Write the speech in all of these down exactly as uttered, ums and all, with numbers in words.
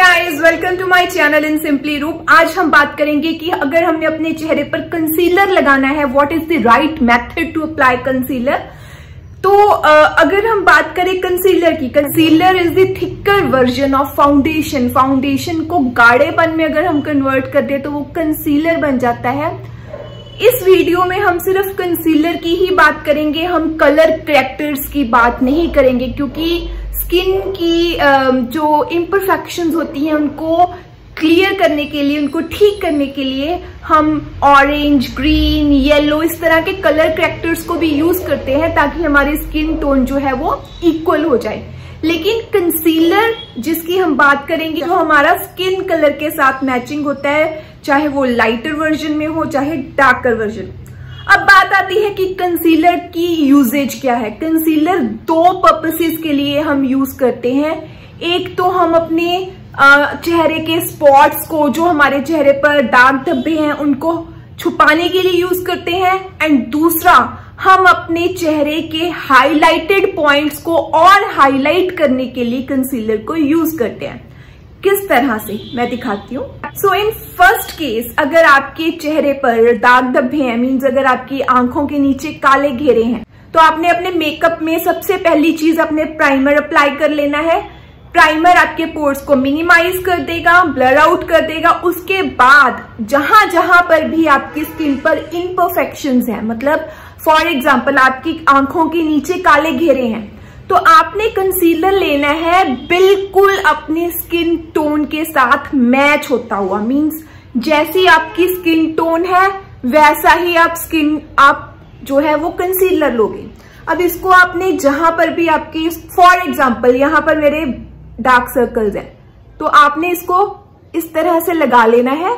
Guys, welcome to my channel in simply Roop. आज हम बात करेंगे कि अगर हमने अपने चेहरे पर कंसीलर लगाना है, what is the right method to apply concealer. तो अगर हम बात करें कंसीलर की, concealer is the thicker version of foundation. Foundation को गाढ़ेपन में अगर हम कन्वर्ट कर दे तो वो कंसीलर बन जाता है। इस वीडियो में हम सिर्फ कंसीलर की ही बात करेंगे, हम कलर करैक्टर्स की बात नहीं करेंगे, क्योंकि स्किन की जो इम्परफेक्शंस होती हैं उनको क्लियर करने के लिए, उनको ठीक करने के लिए हम ऑरेंज, ग्रीन, येलो इस तरह के कलर करैक्टर्स को भी यूज करते हैं ताकि हमारी स्किन टोन जो है वो इक्वल हो जाए। लेकिन कंसीलर जिसकी हम बात करेंगे जो हमारा स्किन कलर के साथ मैचिंग होता है, चाहे वो लाइटर वर्जन में हो चाहे डार्कर वर्जन। अब बात आती है कि कंसीलर की यूजेज क्या है। कंसीलर दो पर्पसेस के लिए हम यूज करते हैं। एक तो हम अपने चेहरे के स्पॉट्स को, जो हमारे चेहरे पर दाग धब्बे हैं, उनको छुपाने के लिए यूज करते हैं, एंड दूसरा हम अपने चेहरे के हाइलाइटेड पॉइंट्स को और हाईलाइट करने के लिए कंसीलर को यूज करते हैं। किस तरह से मैं दिखाती हूँ। सो इन फर्स्ट केस, अगर आपके चेहरे पर दाग धब्बे हैं, मीन्स अगर आपकी आंखों के नीचे काले घेरे हैं, तो आपने अपने मेकअप में सबसे पहली चीज अपने प्राइमर अप्लाई कर लेना है। प्राइमर आपके पोर्स को मिनिमाइज कर देगा, ब्लर आउट कर देगा। उसके बाद जहां जहां पर भी आपकी स्किन पर इम्परफेक्शंस हैं, मतलब फॉर एग्जाम्पल आपकी आंखों के नीचे काले घेरे हैं, तो आपने कंसीलर लेना है बिल्कुल अपनी स्किन टोन के साथ मैच होता हुआ। मींस जैसी आपकी स्किन टोन है वैसा ही आप स्किन आप जो है वो कंसीलर लोगे। अब इसको आपने जहां पर भी आपकी, फॉर एग्जांपल यहां पर मेरे डार्क सर्कल्स हैं, तो आपने इसको इस तरह से लगा लेना है।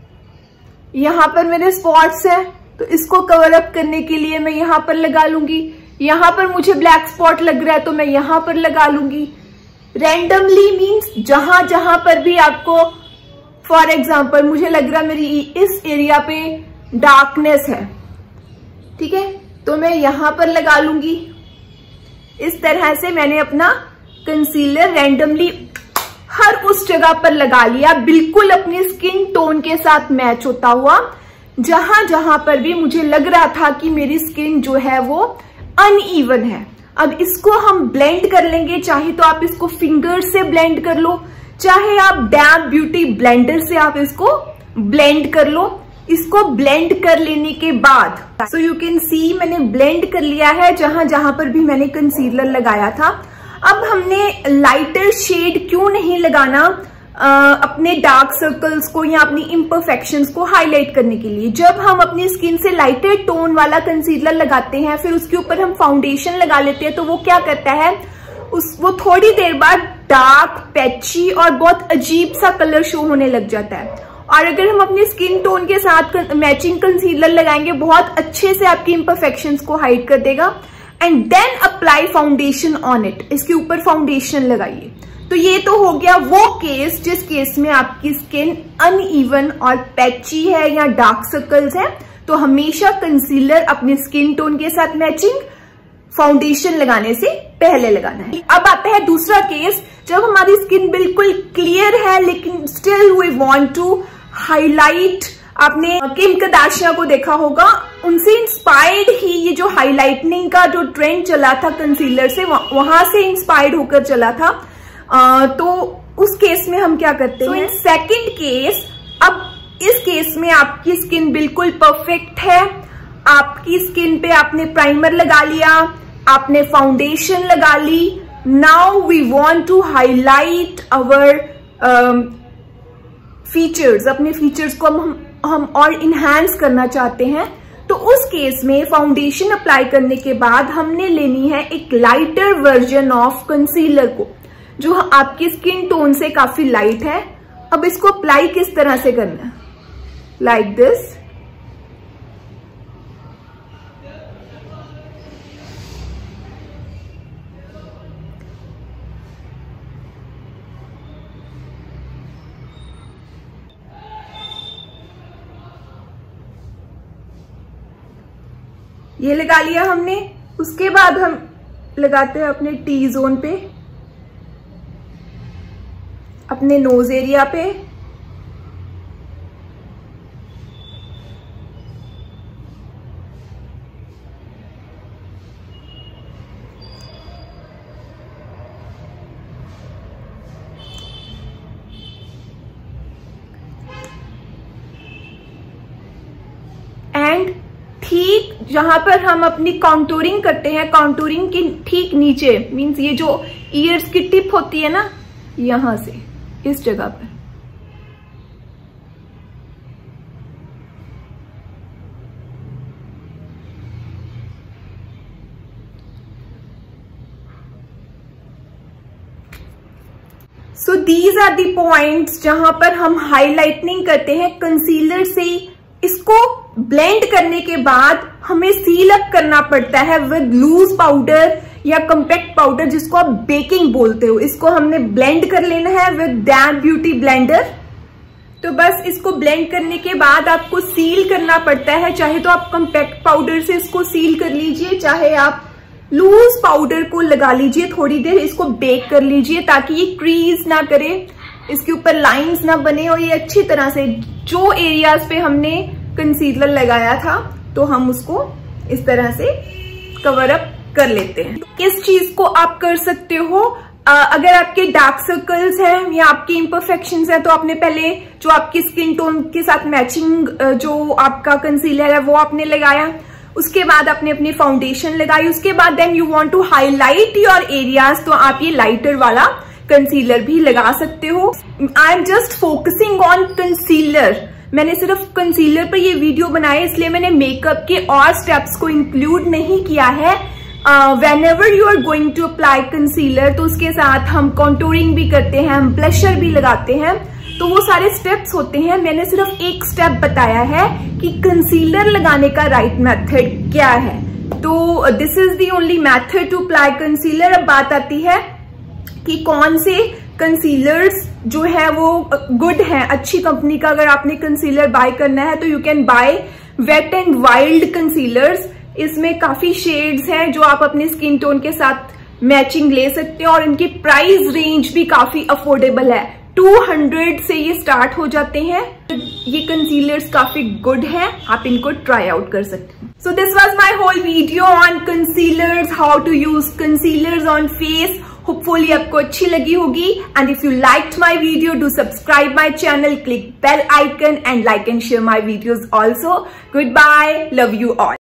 यहां पर मेरे स्पॉट्स हैं, तो इसको कवर अप करने के लिए मैं यहां पर लगा लूंगी। यहां पर मुझे ब्लैक स्पॉट लग रहा है तो मैं यहां पर लगा लूंगी। रैंडमली मींस जहां जहां पर भी आपको, फॉर एग्जांपल मुझे लग रहा है मेरी इस एरिया पे डार्कनेस है, ठीक है, तो मैं यहां पर लगा लूंगी। इस तरह से मैंने अपना कंसीलर रैंडमली हर उस जगह पर लगा लिया, बिल्कुल अपनी स्किन टोन के साथ मैच होता हुआ। जहां जहां पर भी मुझे लग रहा था कि मेरी स्किन जो है वो अनइवन है। अब इसको हम ब्लेंड कर लेंगे। चाहे तो आप इसको फिंगर से ब्लेंड कर लो, चाहे आप डैब ब्यूटी ब्लेंडर से आप इसको ब्लेंड कर लो। इसको ब्लेंड कर लेने के बाद सो यू कैन सी मैंने ब्लेंड कर लिया है जहां जहां पर भी मैंने कंसीलर लगाया था। अब हमने लाइटर शेड क्यों नहीं लगाना Uh, अपने डार्क सर्कल्स को या अपनी इम्परफेक्शंस को हाईलाइट करने के लिए। जब हम अपनी स्किन से लाइटर टोन वाला कंसीलर लगाते हैं, फिर उसके ऊपर हम फाउंडेशन लगा लेते हैं, तो वो क्या करता है, उस वो थोड़ी देर बाद डार्क, पैची और बहुत अजीब सा कलर शो होने लग जाता है। और अगर हम अपनी स्किन टोन के साथ मैचिंग कंसीलर लगाएंगे, बहुत अच्छे से आपकी इम्परफेक्शंस को हाइड कर देगा। And then apply foundation on it, इसके ऊपर फाउंडेशन लगाइए। तो ये तो हो गया वो केस जिस केस में आपकी स्किन अनइवन और पैची है या डार्क सर्कल्स है, तो हमेशा कंसीलर अपनी स्किन टोन के साथ मैचिंग फाउंडेशन लगाने से पहले लगाना है। अब आता है दूसरा केस, जब हमारी स्किन बिल्कुल क्लियर है लेकिन still we want to highlight. आपने किम कार्दाशियन को देखा होगा, उनसे इंस्पायर्ड ही ये जो हाईलाइटनिंग का जो ट्रेंड चला था कंसीलर से, वहां से इंस्पायर्ड होकर चला था। Uh, तो उस केस में हम क्या करते हैं, इन सेकंड केस, अब इस केस में आपकी स्किन बिल्कुल परफेक्ट है। आपकी स्किन पे आपने प्राइमर लगा लिया, आपने फाउंडेशन लगा ली। Now we want to highlight our features, अपने फीचर्स को हम हम और इनहैंस करना चाहते हैं। तो उस केस में फाउंडेशन अप्लाई करने के बाद हमने लेनी है एक लाइटर वर्जन ऑफ कंसीलर को, जो आपकी स्किन टोन से काफी लाइट है। अब इसको अप्लाई किस तरह से करना है, लाइक दिस। ये लगा लिया हमने। उसके बाद हम लगाते हैं अपने टी जोन पे अपने नोज एरिया पे। एंड ठीक जहां पर हम अपनी कॉन्टूरिंग करते हैं, कॉन्टूरिंग के ठीक नीचे, मींस ये जो ईयर्स की टिप होती है ना, यहां से इस जगह पर so these are the points जहां पर हम हाईलाइटनिंग करते हैं कंसीलर से। इसको ब्लेंड करने के बाद हमें सील अप करना पड़ता है विद लूज पाउडर या कम्पैक्ट पाउडर, जिसको आप बेकिंग बोलते हो। इसको हमने ब्लेंड कर लेना है विद डैम ब्यूटी ब्लेंडर। तो बस इसको ब्लेंड करने के बाद आपको सील करना पड़ता है। चाहे तो आप कम्पैक्ट पाउडर से इसको सील कर लीजिए, चाहे आप लूज पाउडर को लगा लीजिए, थोड़ी देर इसको बेक कर लीजिए ताकि ये क्रीज ना करे, इसके ऊपर लाइंस ना बने, और ये अच्छी तरह से जो एरियाज पे हमने कंसीलर लगाया था तो हम उसको इस तरह से कवर अप कर लेते हैं। इस चीज को आप कर सकते हो आ, अगर आपके डार्क सर्कल्स हैं या आपके इम्परफेक्शंस हैं तो आपने पहले जो आपकी स्किन टोन के साथ मैचिंग जो आपका कंसीलर है वो आपने लगाया, उसके बाद आपने अपनी फाउंडेशन लगाई, उसके बाद then you want to highlight your areas, तो आप ये लाइटर वाला कंसीलर भी लगा सकते हो। I am just focusing on concealer. मैंने सिर्फ कंसीलर पर ये वीडियो बनाया, इसलिए मैंने मेकअप के और स्टेप्स को इंक्लूड नहीं किया है। Whenever you are going to apply concealer, तो उसके साथ हम कॉन्टूरिंग भी करते हैं, हम ब्लशर भी लगाते हैं, तो वो सारे स्टेप्स होते हैं। मैंने सिर्फ एक स्टेप बताया है कि कंसीलर लगाने का राइट मेथड क्या है। तो this is the only method to apply concealer. अब बात आती है कि कौन से कंसीलर्स जो है वो गुड है, अच्छी कंपनी का। अगर आपने कंसीलर बाय करना है तो you can buy wet and wild concealers. इसमें काफी शेड्स हैं जो आप अपने स्किन टोन के साथ मैचिंग ले सकते हैं, और इनकी प्राइस रेंज भी काफी अफोर्डेबल है। टू हंड्रेड से ये स्टार्ट हो जाते हैं। ये कंसीलर्स काफी गुड हैं, आप इनको ट्राई आउट कर सकते हैं। So this was my whole video on concealers, how to use concealers on face. Hopefully आपको अच्छी लगी होगी, and if you liked my video do subscribe my channel, click bell icon and like and share my videos also. Goodbye, love you all.